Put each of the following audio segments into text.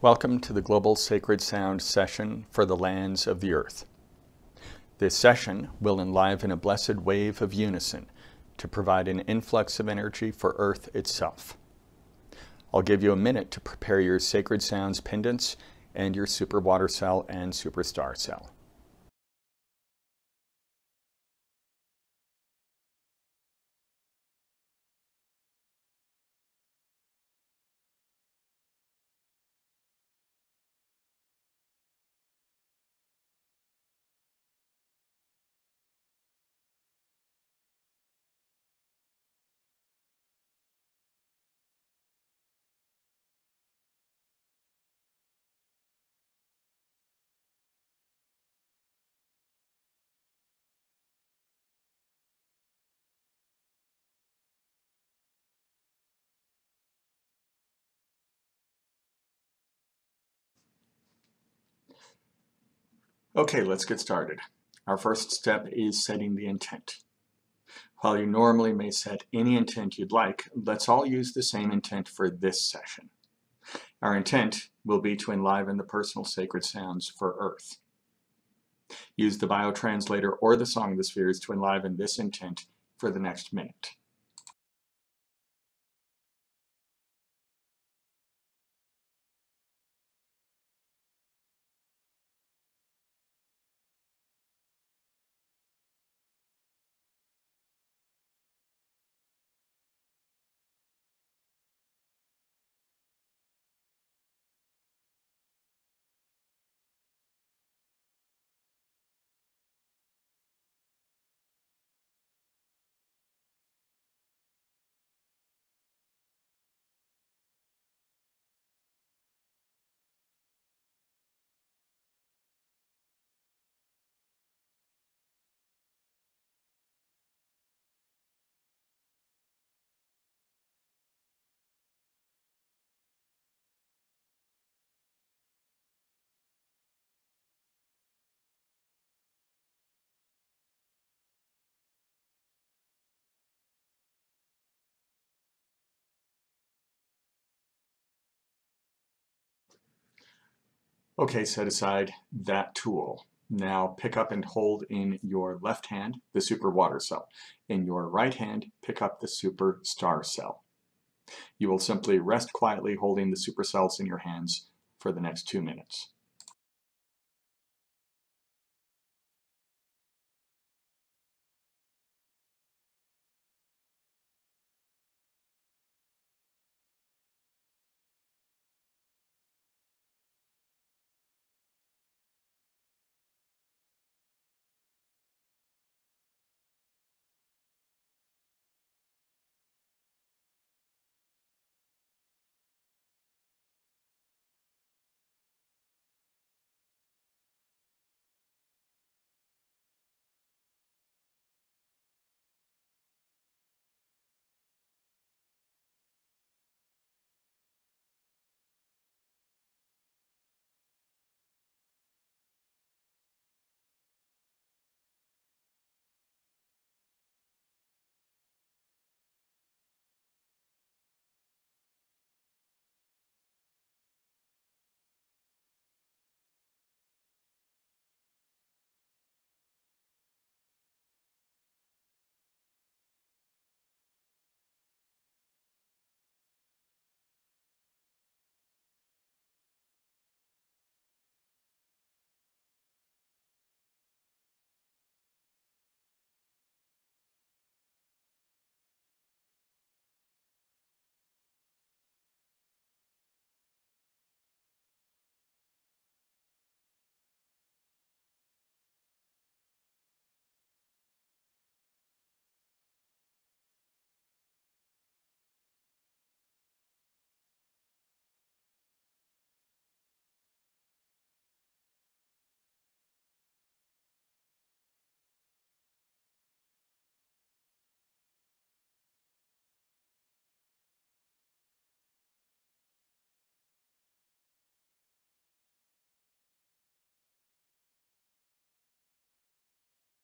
Welcome to the Global Sacred Sound session for the lands of the earth. This session will enliven a blessed wave of unison to provide an influx of energy for Earth itself. I'll give you a minute to prepare your Sacred Sounds pendants and your Super Water Cell and Superstar Cell. Okay, let's get started. Our first step is setting the intent. While you normally may set any intent you'd like, let's all use the same intent for this session. Our intent will be to enliven the personal sacred sounds for Earth. Use the biotranslator or the Song of the Spheres to enliven this intent for the next minute. Okay, set aside that tool. Now pick up and hold in your left hand the Super Water Cell. In your right hand, pick up the Super Star Cell. You will simply rest quietly holding the super cells in your hands for the next 2 minutes.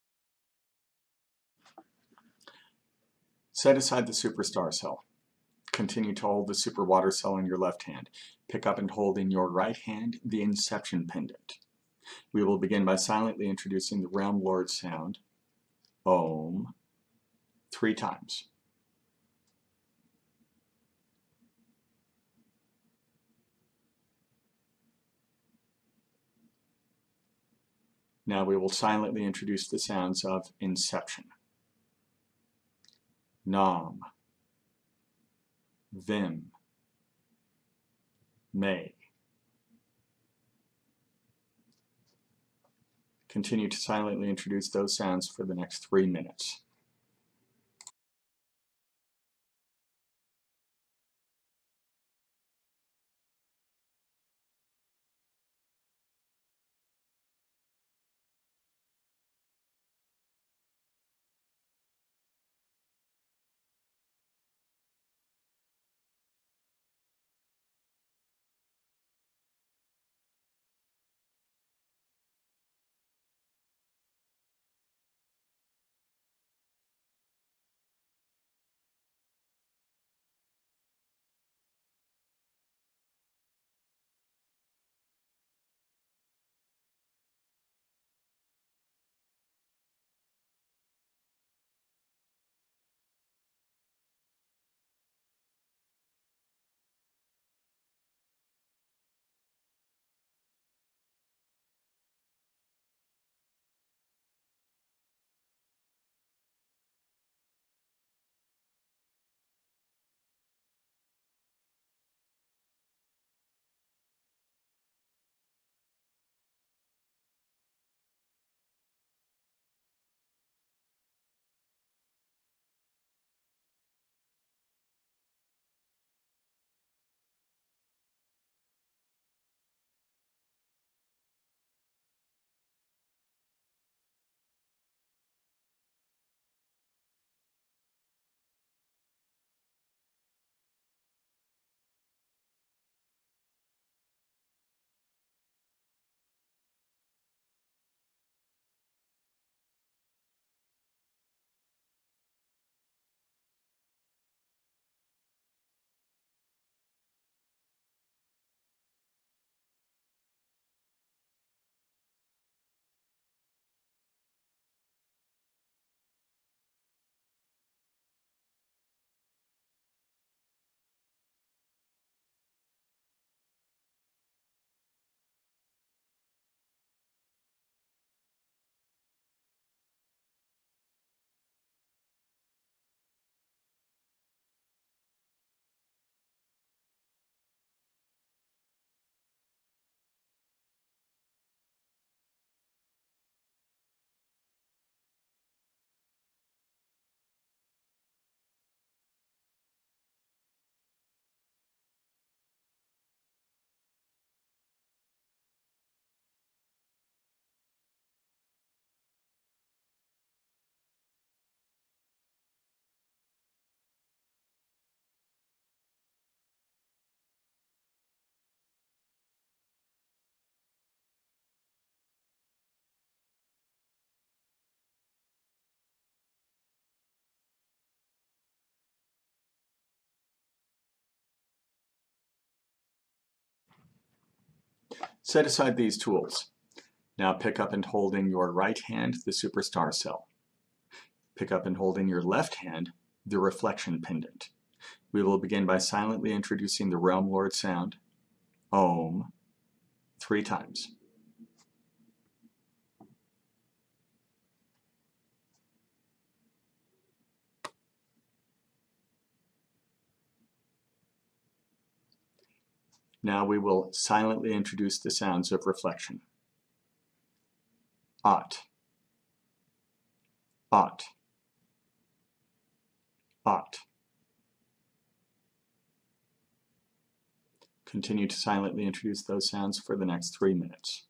Set aside the Superstar Cell. Continue to hold the super water cell in your left hand. Pick up and hold in your right hand the inception pendant. We will begin by silently introducing the Realm Lord sound, Om, 3 times. Now we will silently introduce the sounds of inception. Nam, Vim, May. Continue to silently introduce those sounds for the next 3 minutes. Set aside these tools. Now pick up and hold in your right hand the superstar cell. Pick up and hold in your left hand the reflection pendant. We will begin by silently introducing the Realm Lord sound, Om, 3 times. Now we will silently introduce the sounds of reflection. Ot, Ot, Ot. Continue to silently introduce those sounds for the next 3 minutes.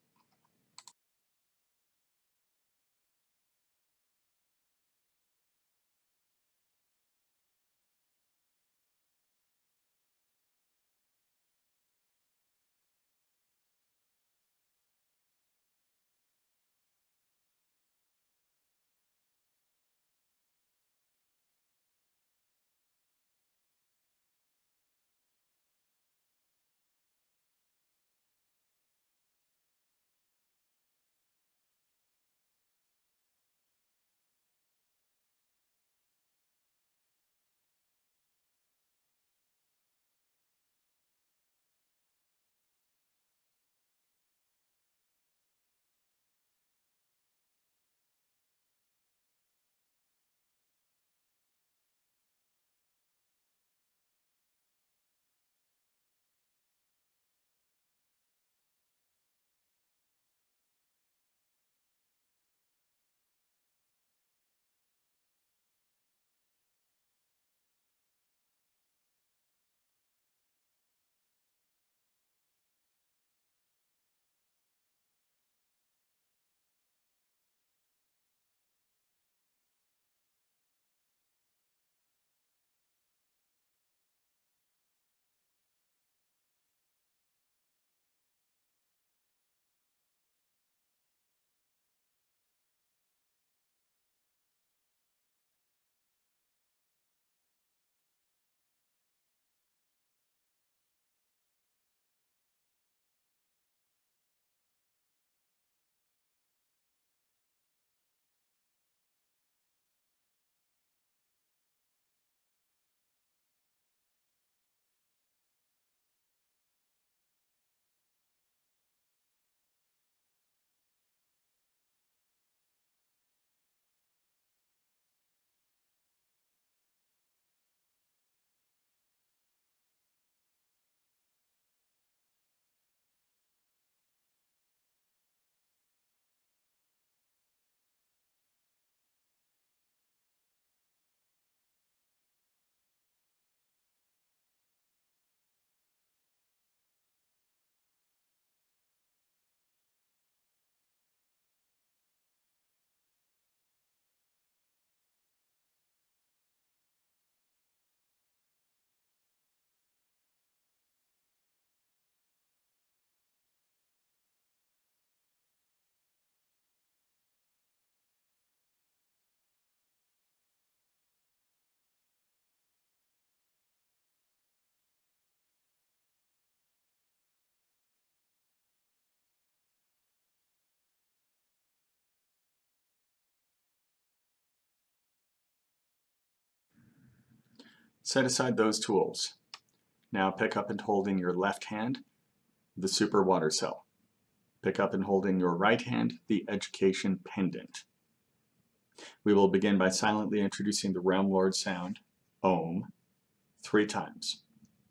Set aside those tools. Now pick up and hold in your left hand the super water cell. Pick up and hold in your right hand the education pendant. We will begin by silently introducing the Realm Lord sound, Om, 3 times.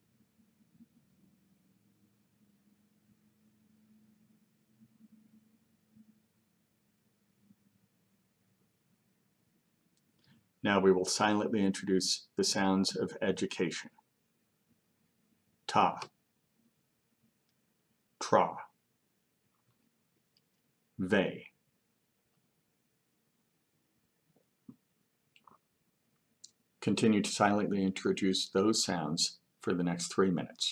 Now we will silently introduce the sounds of education. Ta, tra, ve. Continue to silently introduce those sounds for the next 3 minutes.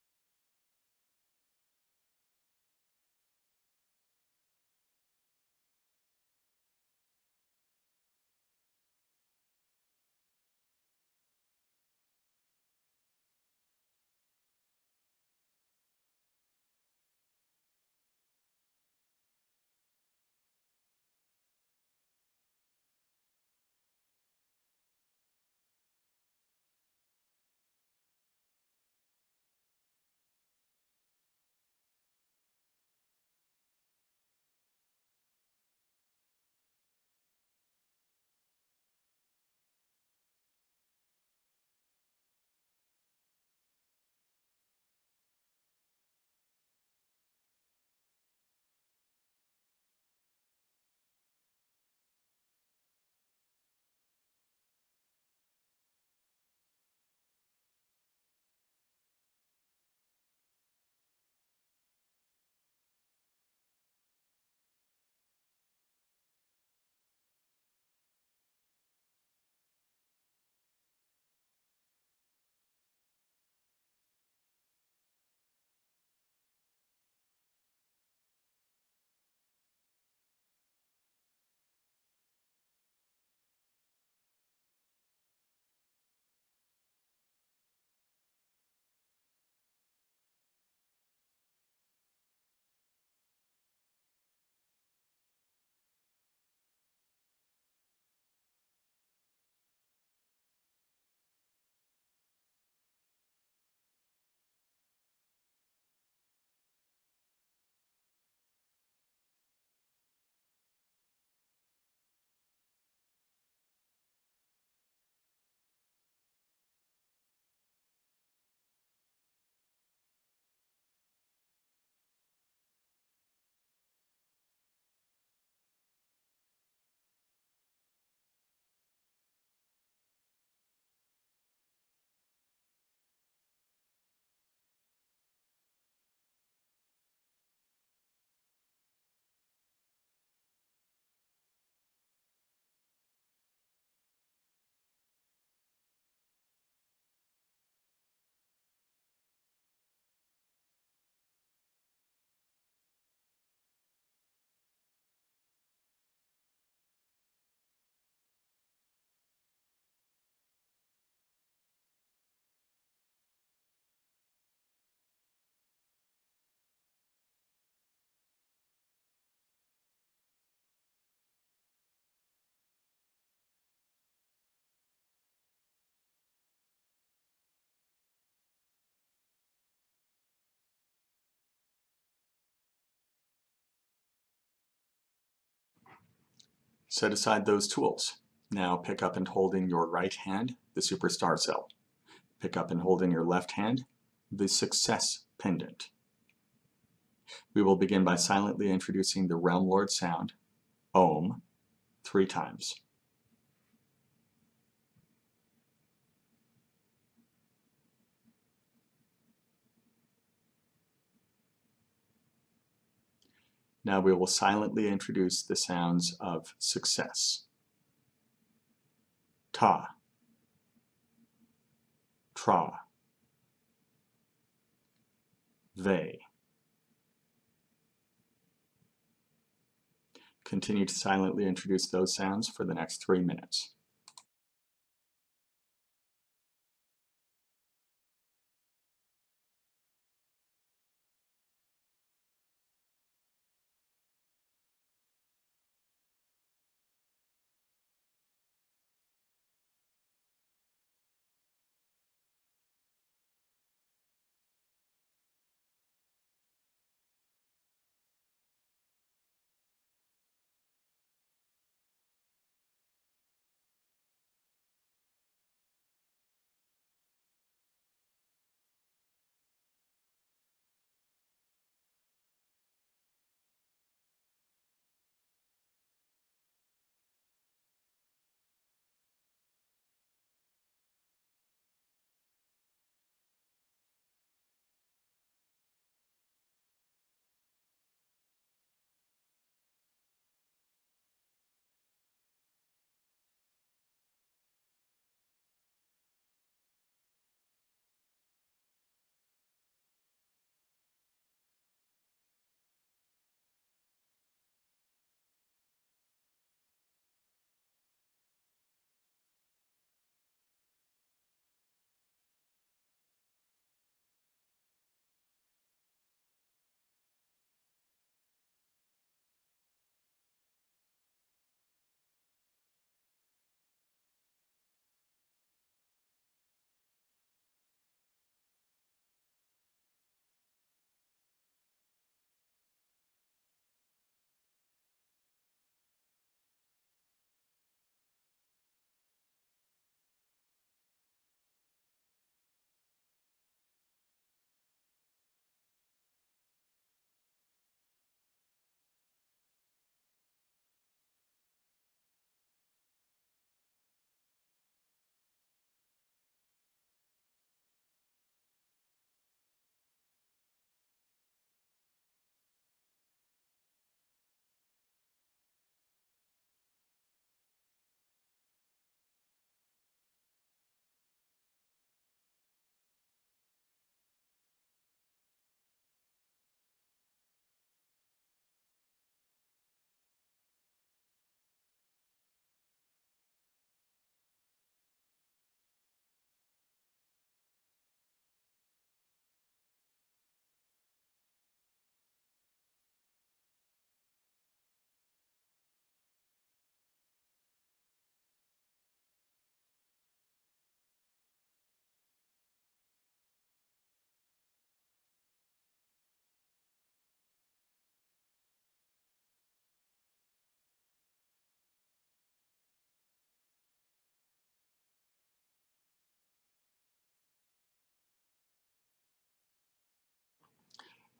Set aside those tools. Now pick up and hold in your right hand the superstar cell. Pick up and hold in your left hand the success pendant. We will begin by silently introducing the Realm Lord sound, Om, 3 times. Now we will silently introduce the sounds of success. Ta, tra, ve. Continue to silently introduce those sounds for the next 3 minutes.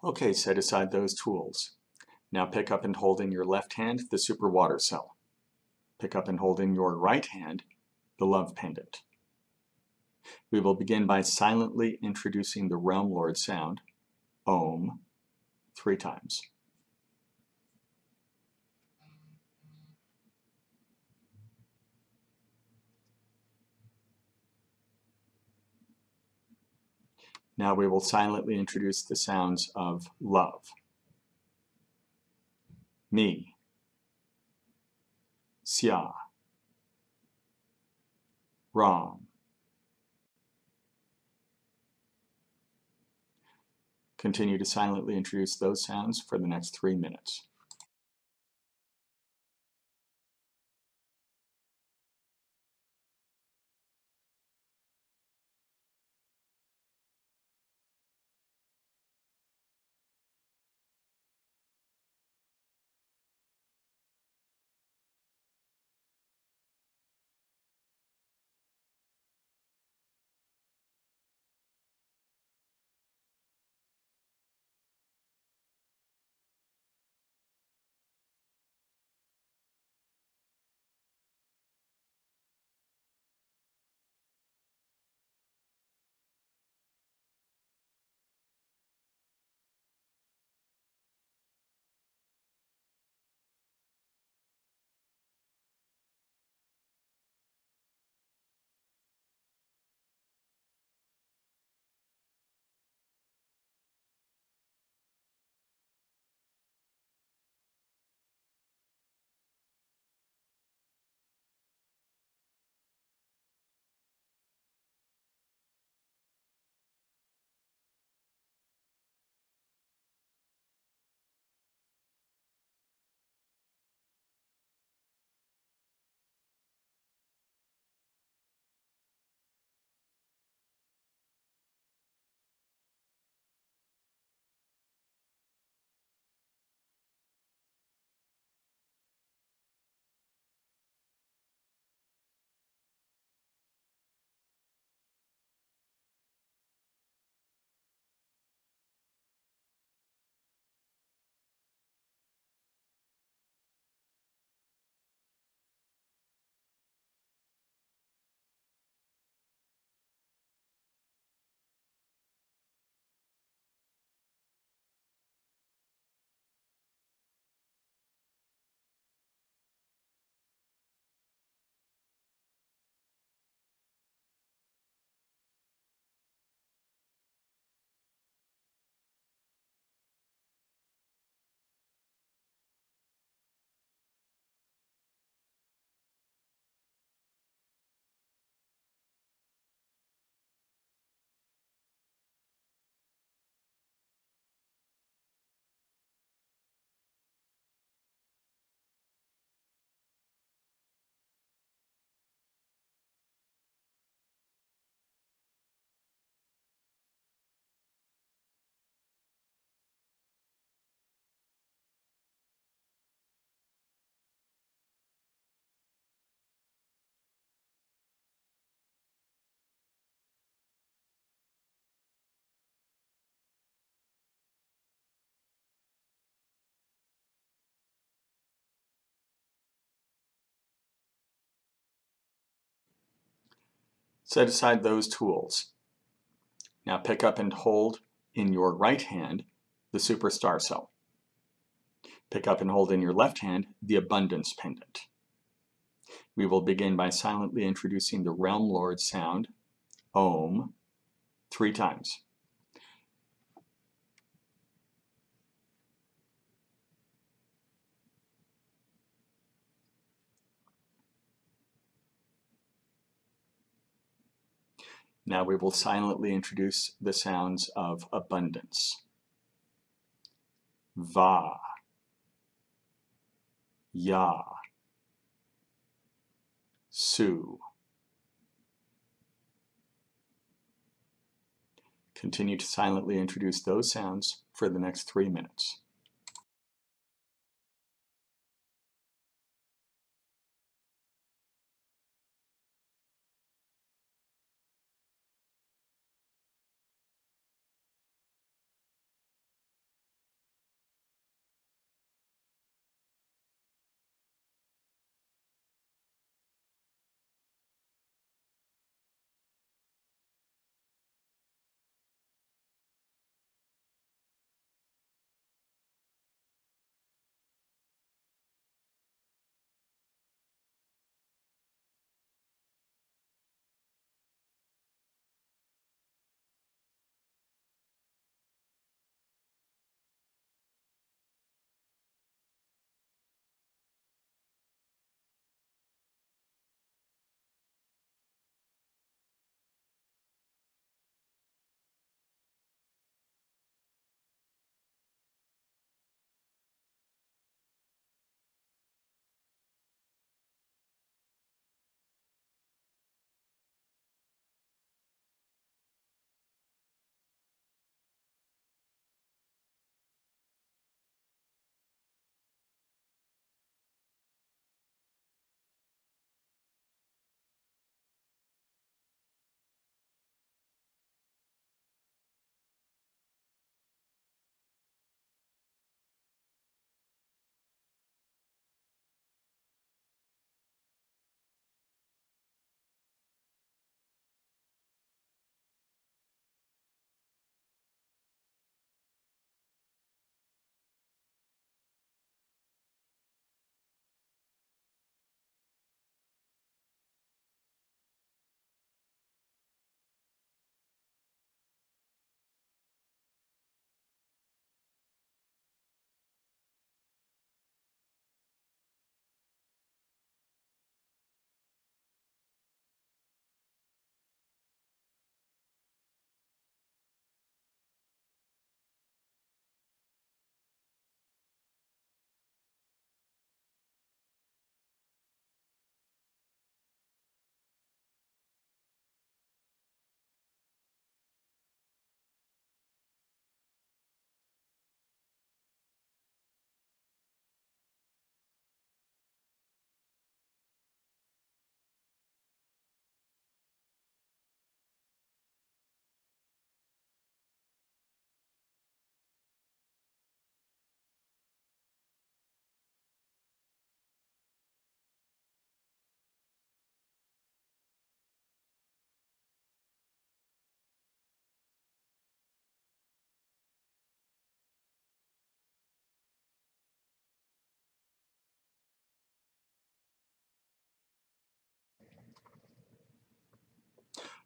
Okay, set aside those tools. Now pick up and hold in your left hand the super water cell. Pick up and hold in your right hand the love pendant. We will begin by silently introducing the Realm Lord sound, Om, 3 times. Now we will silently introduce the sounds of love. Mi, Sia, Ram. Continue to silently introduce those sounds for the next 3 minutes. Set aside those tools. Now pick up and hold in your right hand the superstar cell. Pick up and hold in your left hand the abundance pendant. We will begin by silently introducing the Realm Lord sound, Om, 3 times. Now we will silently introduce the sounds of abundance. Va, Ya, Su. Continue to silently introduce those sounds for the next 3 minutes.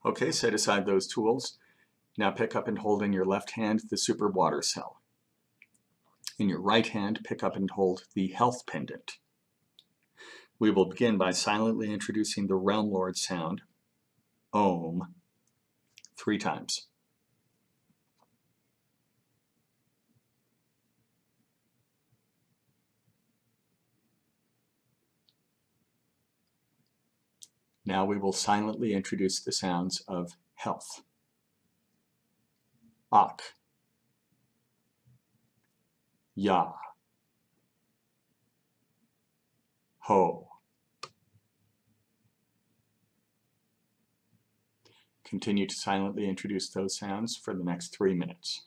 Okay, set aside those tools. Now pick up and hold in your left hand the super water cell. In your right hand, pick up and hold the health pendant. We will begin by silently introducing the Realm Lord sound, Om, 3 times. Now we will silently introduce the sounds of health. Ak, Ya, Ho. Continue to silently introduce those sounds for the next 3 minutes.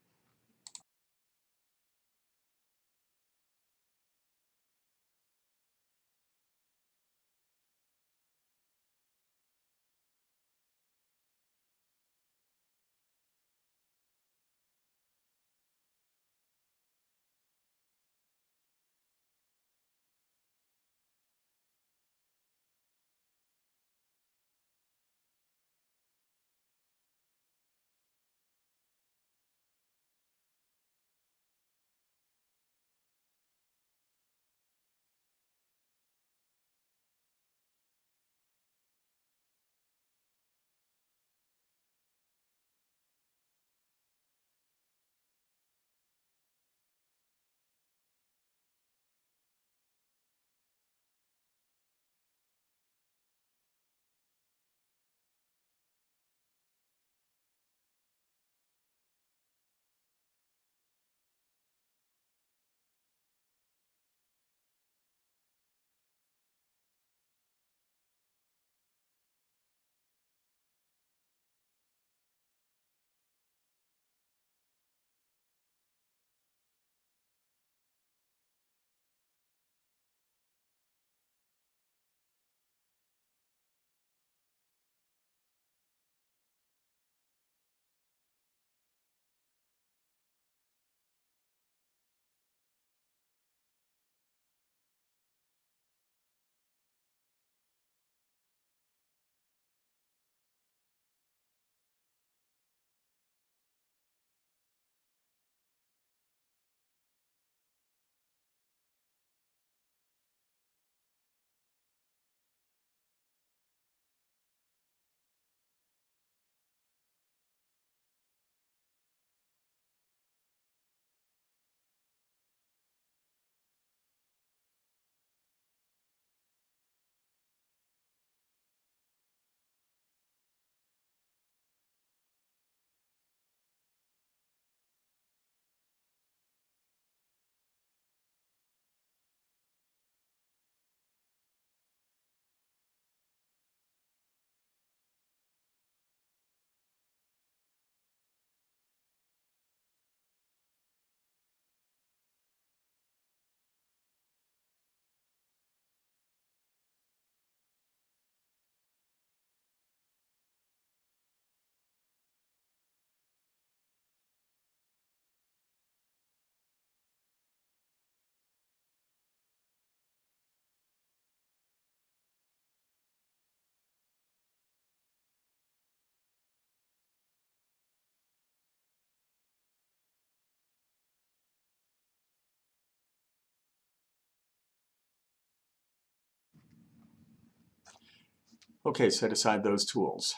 Okay, set aside those tools.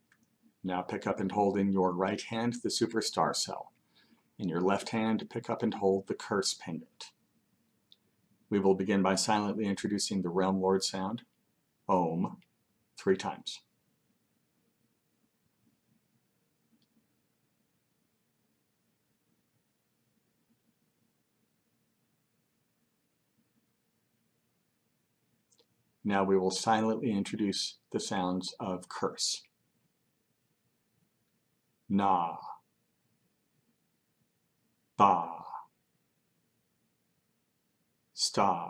Now pick up and hold in your right hand the superstar cell. In your left hand, pick up and hold the curse pendant. We will begin by silently introducing the Realm Lord sound, Om, 3 times. Now we will silently introduce the sounds of curse. Na, Ba, Sta.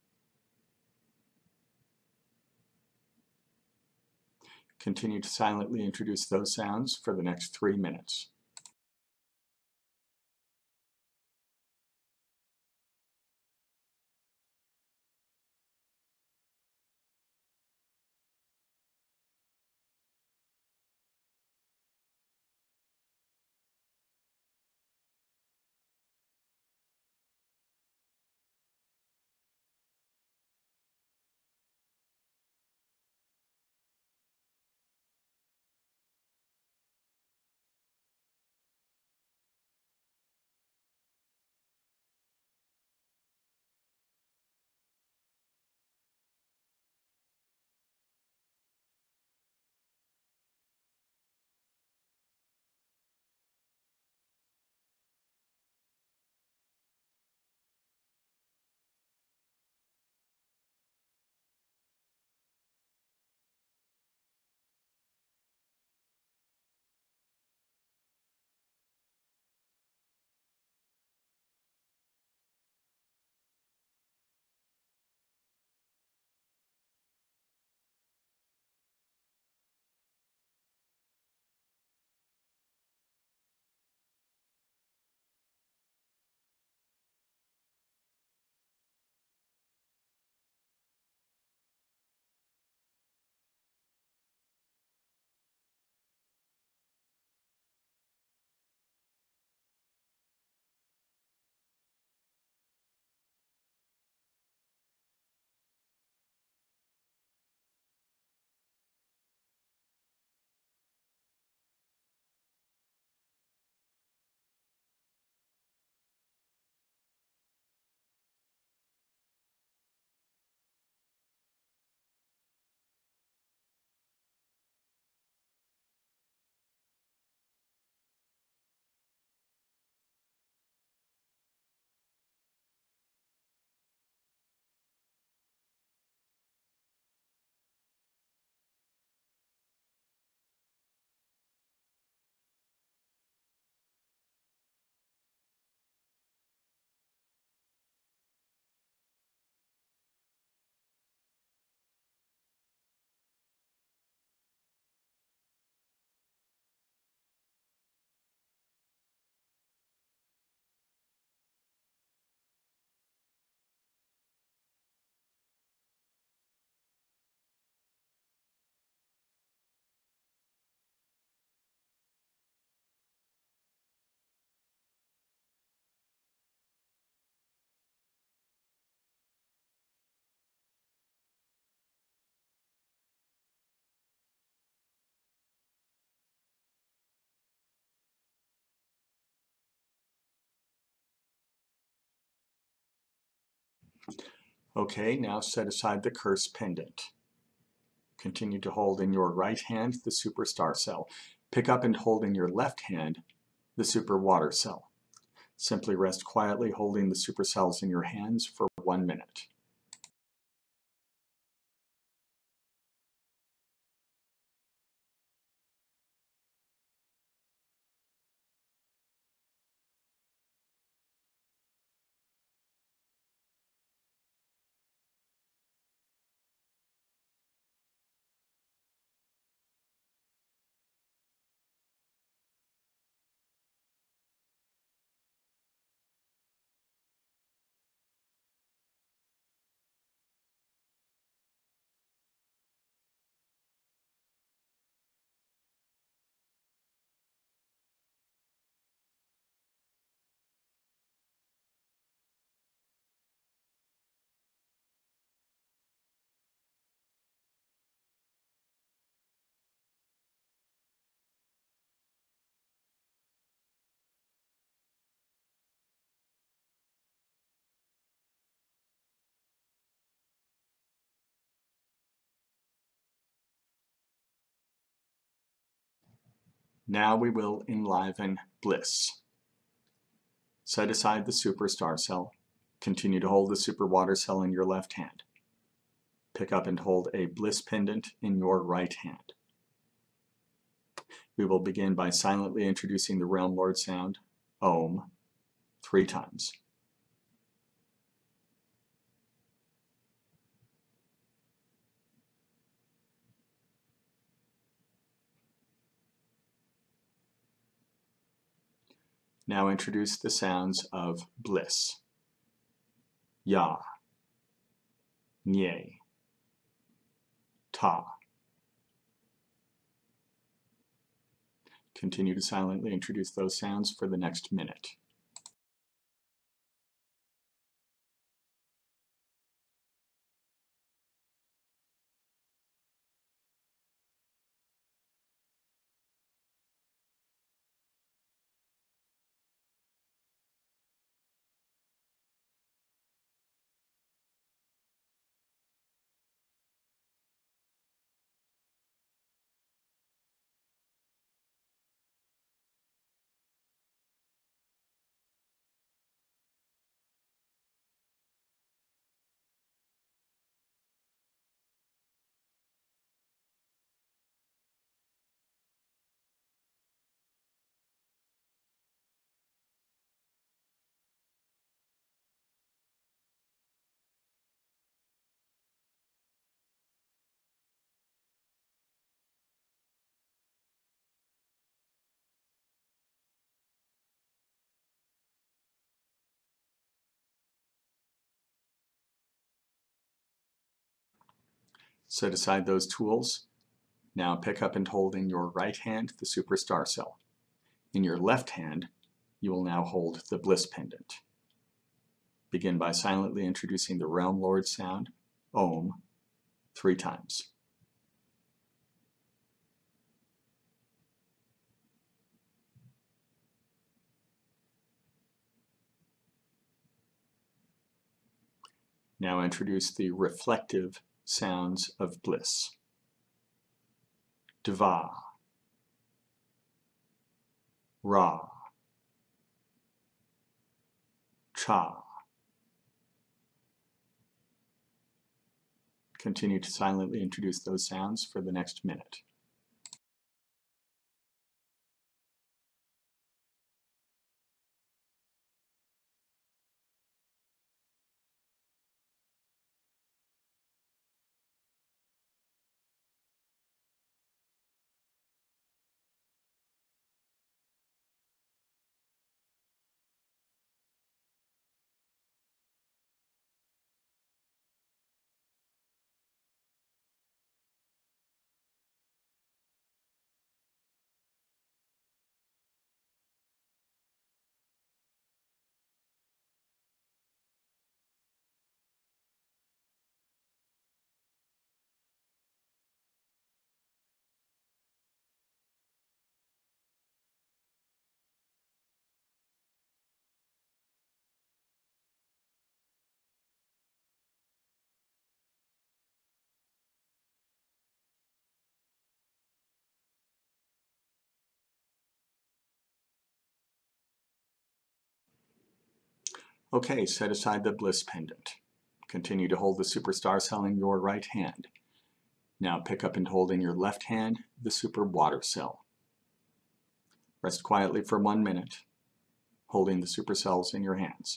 Continue to silently introduce those sounds for the next 3 minutes. Okay, now set aside the curse pendant. Continue to hold in your right hand the superstar cell. Pick up and hold in your left hand the super water cell. Simply rest quietly holding the supercells in your hands for 1 minute. Now we will enliven bliss. Set aside the superstar cell. Continue to hold the super water cell in your left hand. Pick up and hold a bliss pendant in your right hand. We will begin by silently introducing the Realm Lord sound, Om, 3 times. Now introduce the sounds of bliss. Ya, Nye, Ta. Continue to silently introduce those sounds for the next minute. Set aside those tools. Now pick up and hold in your right hand the superstar cell. In your left hand, you will now hold the bliss pendant. Begin by silently introducing the Realm Lord sound, Om, 3 times. Now introduce the reflective sounds of bliss. Dva, Ra, Cha. Continue to silently introduce those sounds for the next minute. Okay, set aside the bliss pendant. Continue to hold the superstar cell in your right hand. Now pick up and hold in your left hand the super water cell. Rest quietly for 1 minute, holding the supercells in your hands.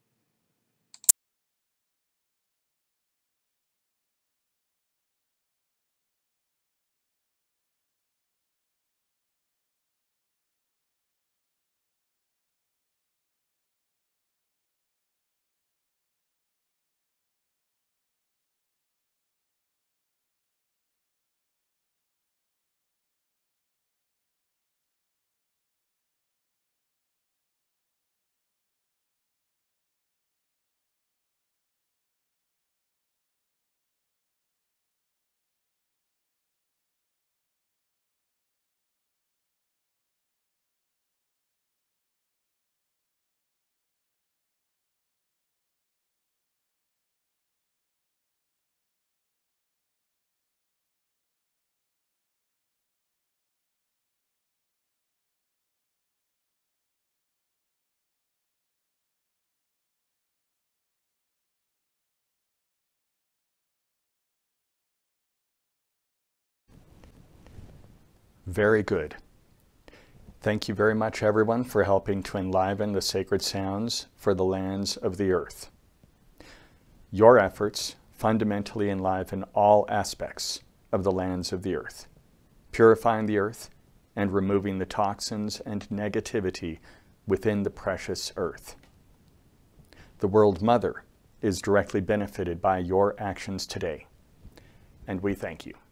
Very good. Thank you very much, everyone, for helping to enliven the sacred sounds for the lands of the earth. Your efforts fundamentally enliven all aspects of the lands of the earth, purifying the earth and removing the toxins and negativity within the precious earth. The World Mother is directly benefited by your actions today, and we thank you.